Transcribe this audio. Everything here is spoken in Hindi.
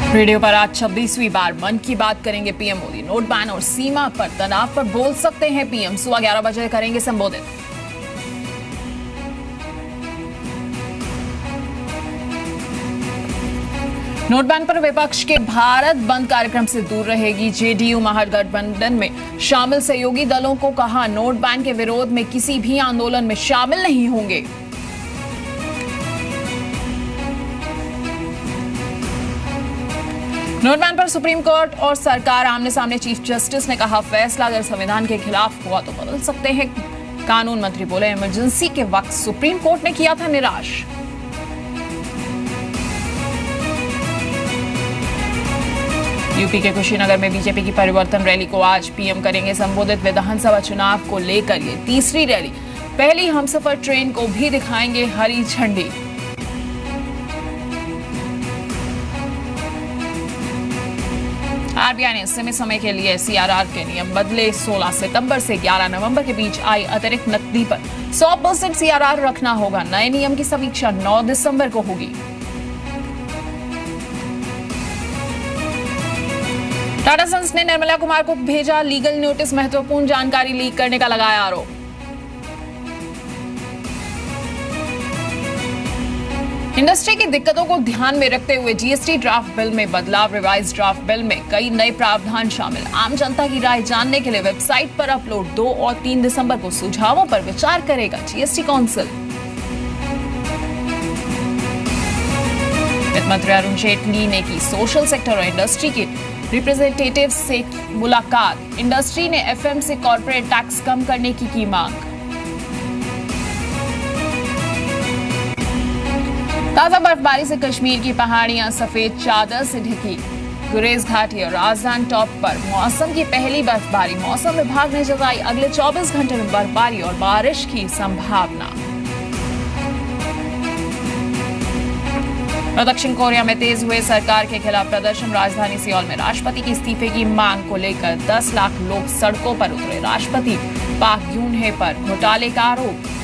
रेडियो पर आज 26वीं बार मन की बात करेंगे पीएम मोदी। नोट बैन और सीमा पर तनाव पर बोल सकते हैं पीएम। सुबह 11 बजे करेंगे संबोधित। नोट बैन पर विपक्ष के भारत बंद कार्यक्रम से दूर रहेगी जेडीयू। महागठबंधन में शामिल सहयोगी दलों को कहा, नोट बैन के विरोध में किसी भी आंदोलन में शामिल नहीं होंगे। नोट बैन पर सुप्रीम कोर्ट और सरकार आमने सामने। चीफ जस्टिस ने कहा, फैसला अगर संविधान के खिलाफ हुआ तो बदल सकते हैं। कानून मंत्री बोले, इमरजेंसी के वक्त सुप्रीम कोर्ट ने किया था निराश। यूपी के कुशीनगर में बीजेपी की परिवर्तन रैली को आज पीएम करेंगे संबोधित। विधानसभा चुनाव को लेकर ये तीसरी रैली। पहली हमसफर ट्रेन को भी दिखाएंगे हरी झंडी। आरबीआई ने सीमित समय के लिए सीआरआर के नियम बदले। 16 सितंबर से 11 नवंबर के बीच आई अतिरिक्त नकदी पर 100% सीआरआर रखना होगा। नए नियम की समीक्षा 9 दिसंबर को होगी। टाटा सन्स ने निर्मला कुमार को भेजा लीगल नोटिस। महत्वपूर्ण जानकारी लीक करने का लगाया आरोप। इंडस्ट्री की दिक्कतों को ध्यान में रखते हुए जीएसटी ड्राफ्ट बिल में बदलाव। रिवाइज ड्राफ्ट बिल में कई नए प्रावधान शामिल। आम जनता की राय जानने के लिए वेबसाइट पर अपलोड। 2 और 3 दिसंबर को सुझावों पर विचार करेगा जीएसटी काउंसिल। वित्त मंत्री अरुण जेटली ने की सोशल सेक्टर और इंडस्ट्री के रिप्रेजेंटेटिव से मुलाकात। इंडस्ट्री ने एफएम से कॉर्पोरेट टैक्स कम करने की मांग। ताजा बर्फबारी से कश्मीर की पहाड़ियां सफेद चादर से ढकी। गुरेज घाटी और राजधान टॉप पर मौसम की पहली बर्फबारी। मौसम विभाग ने जताई अगले 24 घंटे में बर्फबारी और बारिश की संभावना। दक्षिण कोरिया में तेज हुए सरकार के खिलाफ प्रदर्शन। राजधानी सियोल में राष्ट्रपति के इस्तीफे की मांग को लेकर 10 लाख लोग सड़कों पर उतरे। राष्ट्रपति पाक ग्यूनहे पर घोटाले का आरोप।